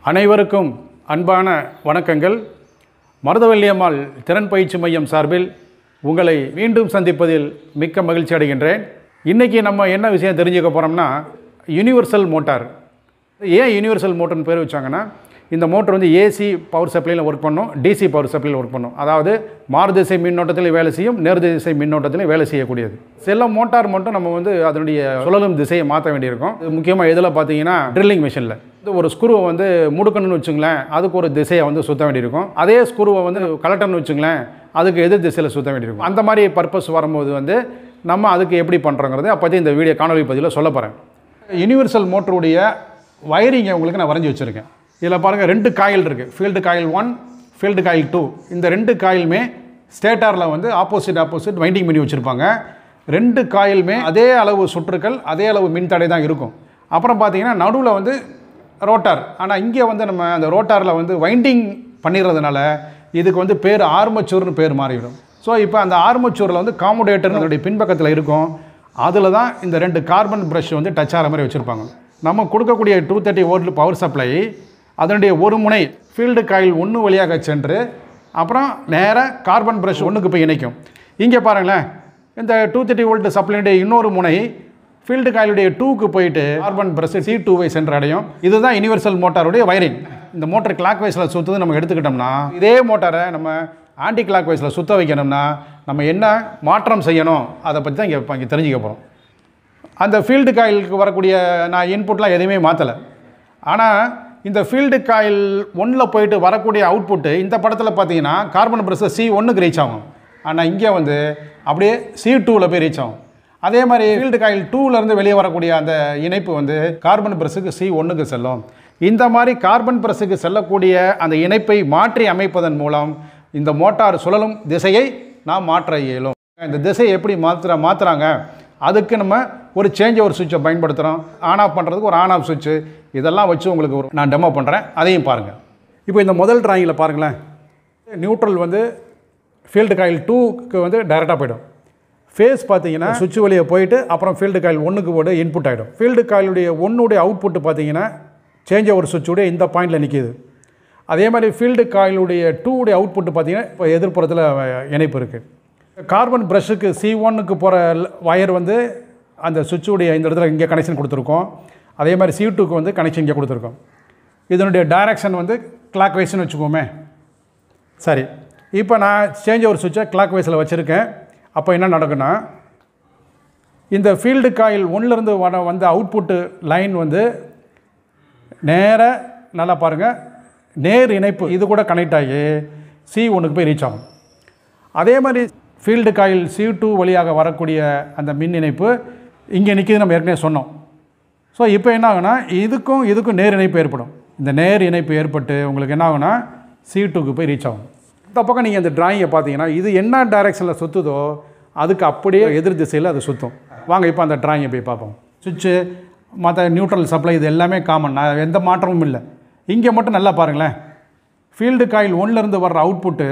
அனைவருக்கும் அன்பான வணக்கங்கள். மருதவள்ளியம்மாள் திறன் பயிற்சி மையம் சார்பில் உங்களை மீண்டும் சந்திப்பதில் மிக்க மகிழ்ச்சி அடைகின்றேன். இன்றைக்கி நம்ம என்ன விஷயம் தெரிஞ்சுக்க போகிறோம்னா, யூனிவர்சல் மோட்டார். ஏன் யூனிவர்சல் மோட்டர்னு பேர் வச்சாங்கன்னா, இந்த மோட்டர் வந்து ஏசி பவர் சப்ளையில் ஒர்க் பண்ணும், டிசி பவர் சப்ளையில் ஒர்க் பண்ணும். அதாவது மாறுதிசை மின்னோட்டத்தில் வேலை செய்யும், நேர்திசை மின்னோட்டத்தில் வேலை செய்யக்கூடியது. சில மோட்டார் மட்டும் நம்ம வந்து அதனுடைய சுழலும் திசையை மாற்ற வேண்டியிருக்கும். முக்கியமாக எதில் பார்த்தீங்கன்னா, ட்ரில்லிங் மிஷினில் ஒரு ஸ்க்ரூவை வந்து முடுக்கணும்னு வச்சுங்களேன், அதுக்கு ஒரு திசையை வந்து சுற்ற வேண்டியிருக்கும். அதே ஸ்க்ரூவை வந்து கலட்டர்னு வச்சுங்களேன், அதுக்கு எதிர் திசையில் சுற்ற வேண்டியிருக்கும். அந்த மாதிரி பர்பஸ் வரும்போது வந்து நம்ம அதுக்கு எப்படி பண்ணுறோங்கிறது அப்போ இந்த வீடியோ காணொலி பதிவில் சொல்ல போகிறேன். யூனிவர்சல் மோட்டருடைய வயரிங்கை உங்களுக்கு நான் வரைஞ்சி வச்சுருக்கேன். இதில் பாருங்கள், 2 காயில் இருக்குது. Field coil 1, field coil 2. இந்த 2 காயிலுமே ஸ்டேட்டாரில் வந்து ஆப்போசிட் வைண்டிங் பண்ணி வச்சுருப்பாங்க. 2 காயிலுமே அதே அளவு சுற்றுக்கள், அதே அளவு மின்தடை தான் இருக்கும். அப்புறம் பார்த்தீங்கன்னா நடுவில் வந்து ரோட்டார். ஆனால் இங்கே வந்து நம்ம அந்த ரோட்டாரில் வந்து வைண்டிங் பண்ணிடுறதுனால இதுக்கு வந்து பேர் ஆர்மச்சூர்னு பேர் மாறிவிடும். ஸோ இப்போ அந்த ஆர்மச்சூரில் வந்து காமுடேட்டர் அதனுடைய பின்பக்கத்தில் இருக்கும். அதில் தான் இந்த 2 கார்பன் ப்ரஷ் வந்து டச் ஆகிற மாதிரி வச்சுருப்பாங்க. நம்ம கொடுக்கக்கூடிய 230 வோல்ட் பவர் சப்ளை அதனுடைய ஒரு முனை ஃபீல்டு காயில் 1 வழியாக சென்று அப்புறம் நேராக கார்பன் ப்ரஷ் 1க்கு போய் இணைக்கும். இங்கே பாருங்களேன், இந்த 230 வோல்ட் சப்ளைனுடைய இன்னொரு முனை ஃபீல்டு காயிலுடைய 2க்கு போயிட்டு கார்பன் ப்ரஷ் C2வை சென்று அடையும். இதுதான் யூனிவர்சல் மோட்டாருடைய வயரிங். இந்த மோட்டர் கிளாக் வைஸில் சுற்றுது நம்ம எடுத்துக்கிட்டோம்னா, இதே மோட்டாரை நம்ம ஆன்டி கிளாக் வைஸில் சுற்ற வைக்கணும்னா நம்ம என்ன மாற்றம் செய்யணும் அதை பற்றி தான் இங்கே தெரிஞ்சுக்க போகிறோம். அந்த ஃபீல்டு காயிலுக்கு வரக்கூடிய நான் இன்புட்லாம் எதுவுமே மாற்றலை. ஆனால் இந்த ஃபீல்டு காயில் 1ல் போயிட்டு வரக்கூடிய அவுட்புட்டு இந்த படத்தில் பார்த்தீங்கன்னா கார்பன் ப்ரஷ் C1க்கு ரீச் ஆகும். ஆனால் இங்கே வந்து அப்படியே C2வில் போய் ரீச் ஆகும். அதே மாதிரி ஃபீல்டு காயில் 2லேருந்து வெளியே வரக்கூடிய அந்த இணைப்பு வந்து கார்பன் ப்ரஷுக்கு C1க்கு செல்லும். இந்த மாதிரி கார்பன் ப்ரஷுக்கு செல்லக்கூடிய அந்த இணைப்பை மாற்றி அமைப்பதன் மூலம் இந்த மோட்டார் சுழலும் திசையை நாம் மாற்ற இயலும். இந்த திசையை எப்படி மாற்றுறாங்க, அதுக்கு நம்ம ஒரு சேஞ்ச் ஓவர் சுவிட்சை பயன்படுத்துகிறோம். ஆன் ஆஃப் பண்ணுறதுக்கு ஒரு ஆன் ஆஃப் சுவிட்சு, இதெல்லாம் வச்சு உங்களுக்கு நான் டெமோ பண்ணுறேன், அதையும் பாருங்கள். இப்போ இந்த முதல் டிராயிங்கில் பாருங்களேன், நியூட்ரல் வந்து ஃபீல்டு காயில் 2க்கு வந்து டைரெக்டாக போய்டும். ஃபேஸ் பார்த்தீங்கன்னா சுவிட்ச் வழியை போயிட்டு அப்புறம் ஃபீல்டு காயில் 1க்கு போய்ட்டு இன்புட் ஆகிடும். ஃபீல்டு காயிலுடைய 1உடைய அவுட்புட்டு பார்த்தீங்கன்னா சேஞ்ச் ஓவர் சுவிட்சுடைய இந்த பாயிண்டில் நிற்கிது. அதே மாதிரி ஃபீல்டு காயிலுடைய 2உடைய அவுட்புட்டு பார்த்தீங்கன்னா இப்போ எதிர்ப்புறத்தில் இணைப்பு இருக்குது. கார்பன் ப்ரஷுக்கு C1க்கு போகிற வயர் வந்து அந்த சுவிட்சுடைய இந்த இடத்துல இங்கே கனெக்ஷன் கொடுத்துருக்கோம். அதே மாதிரி C2க்கு வந்து கனெக்ஷன் இங்கே கொடுத்துருக்கோம். இதனுடைய டைரக்ஷன் வந்து கிளாக் வைஸ்னு வச்சுக்கோமே. சரி, இப்போ நான் சேஞ்ச் ஓவர் சுவிட்சை கிளாக் வைஸில் வச்சுருக்கேன். அப்போ என்ன நடக்குன்னா, இந்த ஃபீல்டு காயில் 1லேருந்து வந்த அவுட்புட்டு லைன் வந்து நேராக நல்லா பாருங்கள், நேர் இணைப்பு இது கூட கனெக்ட் ஆகி C1க்கு போய் ரீச் ஆகும். அதே மாதிரி ஃபீல்டு காயில் C2 வழியாக வரக்கூடிய அந்த மின் இணைப்பு இங்கே நிற்கிது, நம்ம ஏற்கனவே சொன்னோம். ஸோ இப்போ என்ன ஆகுனா, இதுக்கும் நேர் இணைப்பு ஏற்படும். இந்த நேர் இணைப்பு ஏற்பட்டு உங்களுக்கு என்ன ஆகுனா C2க்கு போய் ரீச் ஆகும். இந்த பக்கம் நீங்கள் இந்த டிராயிங்கை பார்த்தீங்கன்னா இது என்ன டைரெக்ஷனில் சுற்றுதோ அதுக்கு அப்படியே எதிர் திசையில் அது சுற்றும். வாங்க இப்போ அந்த டிராயிங்கை போய் பார்ப்போம். சுவிட்சு மற்ற நியூட்ரல் சப்ளை இது எல்லாமே காமன், எந்த மாற்றமும் இல்லை. இங்கே மட்டும் நல்லா பாருங்களேன், ஃபீல்டு காயில் 1லேருந்து வர்ற அவுட்புட்டு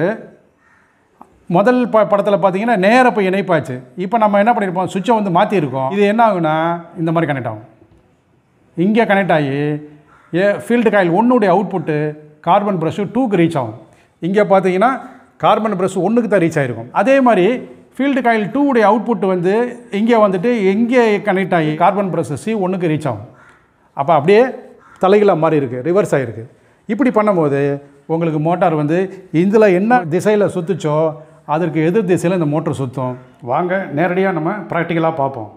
முதல் படத்தில் பார்த்தீங்கன்னா நேராக போய் இணைப்பாச்சு. இப்போ நம்ம என்ன பண்ணியிருப்போம், சுவிட்சை வந்து மாற்றிருக்கோம். இது என்ன ஆகுனா இந்த மாதிரி கனெக்ட் ஆகும். இங்கே கனெக்ட் ஆகி ஃபீல்டு காயில் 1உடைய அவுட்புட்டு கார்பன் ப்ரஷ் 2க்கு ரீச் ஆகும். இங்கே பார்த்தீங்கன்னா கார்பன் ப்ரஷ் 1க்கு தான் ரீச் ஆகிருக்கும். அதே மாதிரி ஃபீல்டு காயில் 2உடைய அவுட்புட் வந்து இங்கே வந்துட்டு இங்கே கனெக்ட் ஆகி கார்பன் ப்ரஷ் C1க்கு ரீச் ஆகும். அப்போ அப்படியே தலைகளாக மாறி இருக்குது, ரிவர்ஸ் ஆகிருக்கு. இப்படி பண்ணும்போது உங்களுக்கு மோட்டார் வந்து இதில் என்ன திசையில் சுற்றுச்சோ அதற்கு எதிர் திசையில் இந்த மோட்டர் சுற்றும். வாங்க நேரடியாக நம்ம ப்ராக்டிக்கலாக பார்ப்போம்.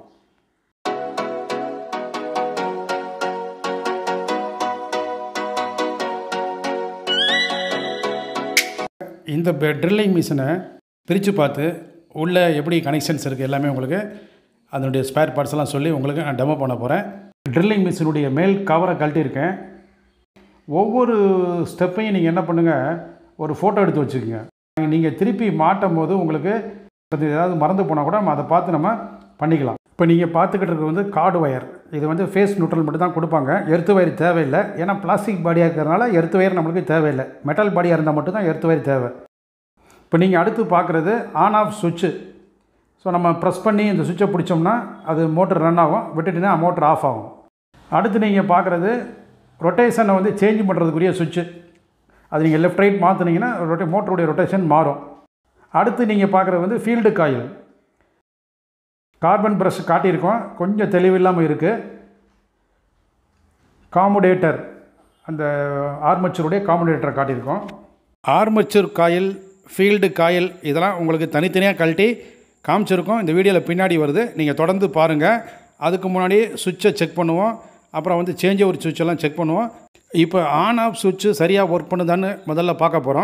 இந்த ட்ரில்லிங் மிஷினை பிரித்து பார்த்து உள்ளே எப்படி கனெக்ஷன்ஸ் இருக்குது எல்லாமே உங்களுக்கு அதனுடைய ஸ்பேர் பார்ட்ஸ் எல்லாம் சொல்லி உங்களுக்கு நான் டெமோ பண்ண போகிறேன். ட்ரில்லிங் மிஷினுடைய மேல் கவரை கழட்டியிருக்கேன். ஒவ்வொரு ஸ்டெப்பையும் நீங்கள் என்ன பண்ணுங்கள், ஒரு ஃபோட்டோ எடுத்து வச்சுக்கோங்க. நீங்கள் திருப்பி மாட்டும் போது உங்களுக்கு ஏதாவது மறந்து போனால் கூட அதை பார்த்து நம்ம பண்ணிக்கலாம். இப்போ நீங்கள் பார்த்துக்கிட்டு இருக்கிறது வந்து கார்டு ஒயர். இது வந்து ஃபேஸ் நியூட்ரல் மட்டும் தான் கொடுப்பாங்க, எர்த் ஒயர் தேவையில்லை. ஏன்னா பிளாஸ்டிக் பாடியாக இருக்கிறதுனால எர்த் ஒயர் நம்மளுக்கு தேவையில்லை. மெட்டல் பாடியாக இருந்தால் மட்டும்தான் எர்த் ஒயர் தேவை. இப்போ நீங்கள் அடுத்து பார்க்குறது ஆன் ஆஃப் சுவிட்சு. ஸோ நம்ம ப்ரெஸ் பண்ணி இந்த சுவிட்சை பிடிச்சோம்னா அது மோட்டர் ரன் ஆகும், விட்டுட்டுனா மோட்டர் ஆஃப் ஆகும். அடுத்து நீங்கள் பார்க்குறது ரொட்டேஷனை வந்து சேஞ்ச் பண்ணுறதுக்குரிய சுவிட்சு. அது நீங்கள் லெஃப்ட் ரைட் மாற்றினீங்கன்னா மோட்டருடைய ரொட்டேஷன் மாறும். அடுத்து நீங்கள் பார்க்குறது வந்து ஃபீல்டு காயில். கார்பன் ப்ரஷ் காட்டியிருக்கோம், கொஞ்சம் தெளிவில்லாமல் இருக்குது. காமுடேட்டர், அந்த ஆர்மச்சருடைய காமுடேட்டரை காட்டியிருக்கோம். ஆர்மச்சர் காயில், ஃபீல்டு காயில் இதெல்லாம் உங்களுக்கு தனித்தனியாக கழட்டி காமிச்சிருக்கோம். இந்த வீடியோவில் பின்னாடி வருது, நீங்கள் தொடர்ந்து பாருங்கள். அதுக்கு முன்னாடி சுவிட்சை செக் பண்ணுவோம், அப்புறம் வந்து சேஞ்ச் ஓவர் சுவிட்செல்லாம் செக் பண்ணுவோம். இப்போ ஆன் ஆஃப் சுவிட்சு சரியாக ஒர்க் பண்ணுதான்னு முதல்ல பார்க்க போகிறோம்.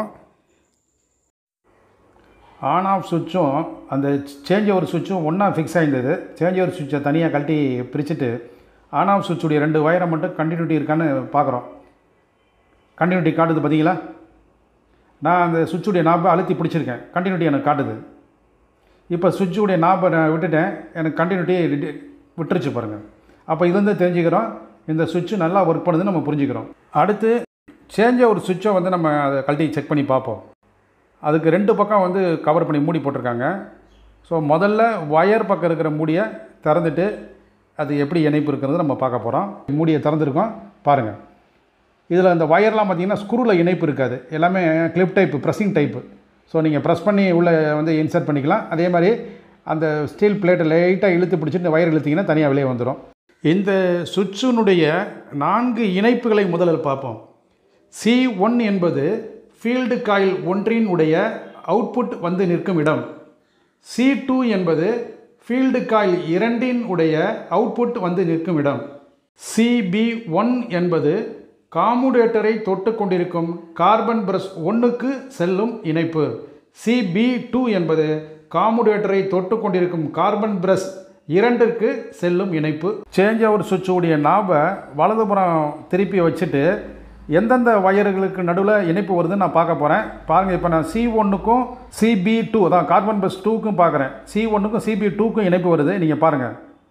ஆன் ஆஃப் சுவிட்சும் அந்த சேஞ்ச் ஓவர் சுவிட்சும் ஒன்றா ஃபிக்ஸ் ஆகிருந்தது. சேஞ்ச் ஓவர் சுவிட்சை தனியாக கழட்டி பிரிச்சுட்டு ஆன் ஆஃப் சுவிட்சுடைய 2 வயரை மட்டும் கண்டினியூட்டி இருக்கான்னு பார்க்குறோம். கண்டினியூட்டி காட்டுது பார்த்தீங்களா? நான் அந்த சுவிட்சுடைய நாபை அழுத்தி பிடிச்சிருக்கேன், கண்டினியூட்டி எனக்கு காட்டுது. இப்போ சுவிட்சுடைய நாபை நான் விட்டுட்டேன், எனக்கு கண்டினியூட்டி விட்டுருச்சு பாருங்கள். அப்போ இதுலேருந்து தெரிஞ்சுக்கிறோம் இந்த சுவிட்சு நல்லா ஒர்க் பண்ணுதுன்னு நம்ம புரிஞ்சுக்கிறோம். அடுத்து சேஞ்ச் ஓவர் சுவிட்சை வந்து நம்ம அதை கழட்டி செக் பண்ணி பார்ப்போம். அதுக்கு 2 பக்கம் வந்து கவர் பண்ணி மூடி போட்டிருக்காங்க. ஸோ முதல்ல ஒயர் பக்கம் இருக்கிற மூடியை திறந்துட்டு அது எப்படி இணைப்பு இருக்கிறது நம்ம பார்க்க போகிறோம். மூடியை திறந்துருக்கோம் பாருங்கள். இதில் அந்த ஒயர்லாம் பார்த்திங்கன்னா ஸ்க்ரூவில் இணைப்பு இருக்காது, எல்லாமே clip type, pressing type. So நீங்கள் ப்ரெஸ் பண்ணி உள்ளே வந்து இன்சர்ட் பண்ணிக்கலாம். அதே மாதிரி அந்த ஸ்டீல் பிளேட்டை லைட்டாக இழுத்து பிடிச்சிட்டு வயர் இழுத்திங்கன்னா தனியாக வெளியே வந்துடும். இந்த சுவிட்சினுடைய 4 இணைப்புகளை முதலில் பார்ப்போம். C1 என்பது ஃபீல்டு காயில் ஒன்றின் உடைய அவுட்புட் வந்து நிற்கும் இடம். C2 என்பது ஃபீல்டு காயில் 2 உடைய அவுட்புட் வந்து நிற்கும் இடம். CB1 என்பது காமுடேட்டரை தொட்டு கொண்டிருக்கும் கார்பன் பிரஷ் 1க்கு செல்லும் இணைப்பு. CB2 என்பது காமுடேட்டரை தொட்டு கொண்டிருக்கும் கார்பன் பிரஷ் 2க்கு செல்லும் இணைப்பு. சேஞ்ச் ஓவர் சுவிட்சுடைய நாபை வலதுபுறம் திருப்பி வச்சுட்டு எந்தெந்த வயர்களுக்கு நடுவில் இணைப்பு வருதுன்னு நான் பார்க்க போகிறேன். பாருங்கள், இப்போ நான் C1க்கும் CB2 அதான் கார்பன் பிரஷ் 2க்கும் பார்க்குறேன். C1க்கும் CB2க்கும் இணைப்பு வருது, நீங்கள் பாருங்கள்.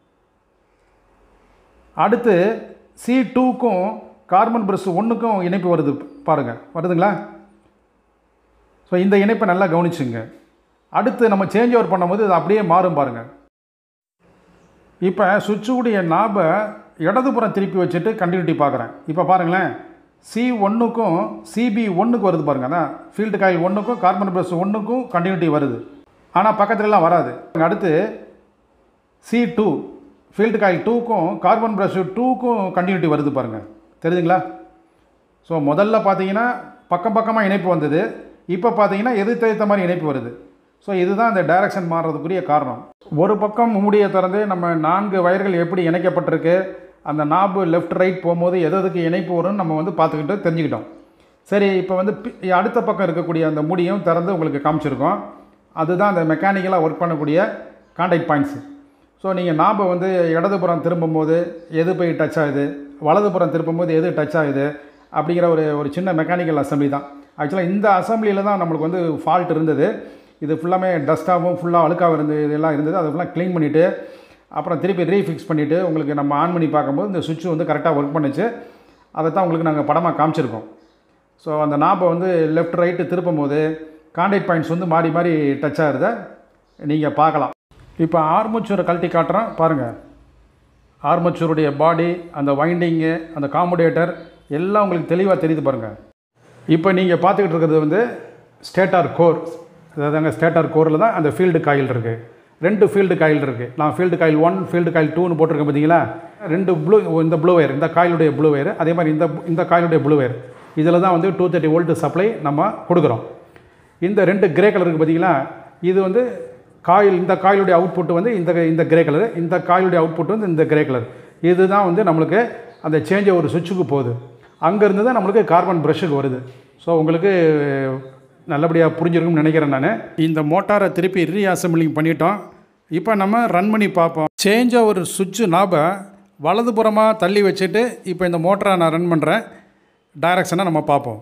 அடுத்து C2க்கும் கார்பன் பிரஷ் 1க்கும் இணைப்பு வருது பாருங்கள், வருதுங்களா? ஸோ இந்த இணைப்பை நல்லா கவனிச்சுங்க. அடுத்து நம்ம சேஞ்ச் ஓவர் பண்ணும்போது இது அப்படியே மாறும் பாருங்கள். இப்போ சுவிட்சுடைய நாபை இடதுபுறம் திருப்பி வச்சுட்டு கண்டினியூட்டி பார்க்குறேன். இப்போ பாருங்களேன், C1க்கும் CB1க்கு வருது பாருங்கள். அதான் ஃபீல்டு காயில் 1க்கும் கார்பன் பிரஷ் 1க்கும் கண்டினியூட்டி வருது, ஆனால் பக்கத்துலலாம் வராது. அடுத்து C2 ஃபீல்டு காயில் 2க்கும் கார்பன் பிரஷ் 2க்கும் கண்டினியூட்டி வருது பாருங்கள், தெரியுதுங்களா? ஸோ முதல்ல பார்த்தீங்கன்னா பக்கம் பக்கமாக இணைப்பு வந்தது, இப்போ பார்த்தீங்கன்னா எதிர்த்த மாதிரி இணைப்பு வருது. ஸோ இதுதான் இந்த டைரக்ஷன் மாறுறதுக்குரிய காரணம். ஒரு பக்கம் மூடியை திறந்து நம்ம 4 வயர்கள் எப்படி இணைக்கப்பட்டிருக்கு, அந்த நாபு லெஃப்ட் ரைட் போகும்போது எதுக்கு இணைப்பு வரும்னு நம்ம வந்து பார்த்துக்கிட்டு தெரிஞ்சுக்கிட்டோம். சரி, இப்போ வந்து அடுத்த பக்கம் இருக்கக்கூடிய அந்த மூடியும் திறந்து உங்களுக்கு காமிச்சிருக்கோம். அதுதான் அந்த மெக்கானிக்கலாக ஒர்க் பண்ணக்கூடிய கான்டாக்ட் பாயிண்ட்ஸு. ஸோ நீங்கள் நாபை வந்து இடதுபுறம் திரும்பும்போது எது போய் டச் ஆகுது, வலதுபுறம் திரும்பும்போது எது டச் ஆகுது அப்படிங்கிற ஒரு சின்ன மெக்கானிக்கல் அசம்பிளி தான். ஆக்சுவலாக இந்த அசம்பிளியில் தான் நம்மளுக்கு வந்து ஃபால்ட் இருந்தது. இது ஃபுல்லாமே டஸ்ட்டாகவும் ஃபுல்லாக அழுக்காக இதெல்லாம் இருந்தது. அதை ஃபுல்லாக க்ளீன் பண்ணிவிட்டு அப்புறம் திருப்பி ரீஃபிக்ஸ் பண்ணிவிட்டு உங்களுக்கு நம்ம ஆன் பண்ணி பார்க்கும்போது இந்த சுவிட்சு வந்து கரெக்டாக ஒர்க் பண்ணுச்சு. அதை தான் உங்களுக்கு நாங்கள் படமாக காமிச்சிருக்கோம். ஸோ அந்த நாபை வந்து லெஃப்ட் ரைட்டு திருப்பும் போது கான்டாக்ட் பாயிண்ட்ஸ் வந்து மாறி மாறி டச் ஆகிறத நீங்கள் பார்க்கலாம். இப்போ ஆர்மச்சூரை கழட்டி காட்டுறோம் பாருங்கள். ஆர்மச்சூருடைய பாடி, அந்த வைண்டிங்கு, அந்த காமுடேட்டர் எல்லாம் உங்களுக்கு தெளிவாக தெரியுது பாருங்கள். இப்போ நீங்கள் பார்த்துக்கிட்டு இருக்கிறது வந்து ஸ்டேட்டார் கோர். அதாவதுங்க ஸ்டேட்டார் கோரில் தான் அந்த ஃபீல்டு காயில் இருக்குது. 2 ஃபீல்டு காயில் இருக்குது. நான் ஃபீல்டு காயில் 1 ஃபீல்டு காயில் 2ன்னு போட்டிருக்கேன் பார்த்தீங்களா? 2 இந்த ப்ளூ வயர், இந்த காயிலுடைய ப்ளூ வயர், அதே மாதிரி இந்த காயிலுடைய ப்ளூ வயர். இதில் தான் வந்து 230 வோல்ட் சப்ளை நம்ம கொடுக்குறோம். இந்த 2 கிரே கலர் இருக்குது பார்த்தீங்களா? இது வந்து காயில், இந்த காயிலுடைய அவுட்புட் வந்து இந்த கிரே கலர், இந்த காயிலுடைய அவுட்புட் வந்து இந்த கிரே கலர். இதுதான் வந்து நம்மளுக்கு அந்த சேஞ்ச் ஒரு சுவிட்சுக்கு போகுது. அங்கேருந்து தான் நம்மளுக்கு கார்பன் ப்ரஷ்ஷுக்கு வருது. ஸோ உங்களுக்கு நல்லபடியாக புரிஞ்சிருக்கும்னு நினைக்கிறேன் நான். இந்த மோட்டாரை திருப்பி ரீஅசம்பிளிங் பண்ணிட்டோம். இப்போ நம்ம ரன் பண்ணி பார்ப்போம். சேஞ்ச் ஒரு சுவிட்சு நாபை வலதுபுறமாக தள்ளி வச்சுட்டு இப்போ இந்த மோட்டரை நான் ரன் பண்ணுறேன். டைரக்ஷனை நம்ம பார்ப்போம்.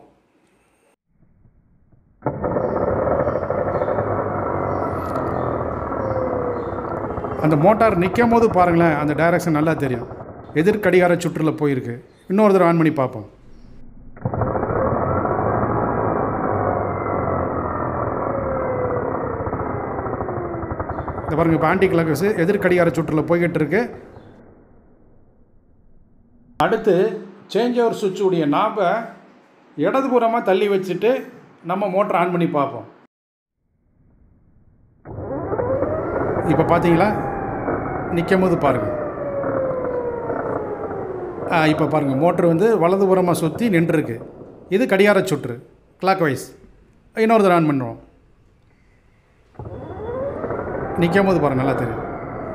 அந்த மோட்டார் நிற்கும் போது பாருங்களேன், அந்த டைரக்ஷன் நல்லா தெரியும். எதிர்கடிகார சுற்றில் போயிருக்கு. இன்னொரு தடவை ஆன் பண்ணி பார்ப்போம். இந்த பாருங்கள், இப்போ ஆன்டி கிளாக்ஸ் எதிர்கடிகார சுற்றில் போய்கிட்டு இருக்கு. அடுத்து சேஞ்ச் ஓவர் சுவிட்சுடைய நாபை இடதுபுறமாக தள்ளி வச்சுட்டு நம்ம மோட்டர் ஆன் பண்ணி பார்ப்போம். இப்போ பார்த்தீங்களா, நிற்கும் போது பாருங்கள். இப்போ பாருங்கள், மோட்ரு வந்து வலதுபுறமாக சுற்றி நின்றுருக்கு. இது கடிகார சுற்று, கிளாக் வைஸ். இன்னொரு தடவை ஆன் பண்ணுறோம். நிற்கும் போது பாருங்கள், நல்லா தெரியும்.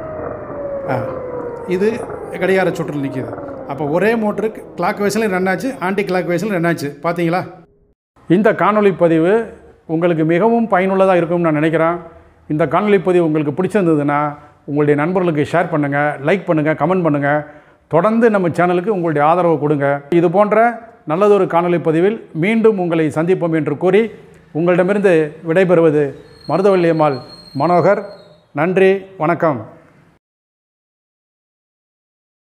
இது கடிகார சுற்றில் நிற்கிது. அப்போ ஒரே மோட்ரு கிளாக் வைஸ்லையும் ரன் ஆச்சு, ஆன்டி கிளாக் வைஸ்லையும் ரன் ஆச்சு. பார்த்தீங்களா? இந்த காணொளி பதிவு உங்களுக்கு மிகவும் பயனுள்ளதாக இருக்கும்னு நான் நினைக்கிறேன். இந்த காணொளி பதிவு உங்களுக்கு பிடிச்சிருந்ததுன்னா உங்களுடைய நண்பர்களுக்கு ஷேர் பண்ணுங்கள், லைக் பண்ணுங்கள், கமெண்ட் பண்ணுங்கள். தொடர்ந்து நம்ம சேனலுக்கு உங்களுடைய ஆதரவு கொடுங்க. இது போன்ற நல்லதொரு காணொளி பதிவில் மீண்டும் உங்களை சந்திப்போம் என்று கூறி உங்களிடமிருந்து விடைபெறுவது மருதவள்ளி அம்மாள் மனோகர். நன்றி, வணக்கம்.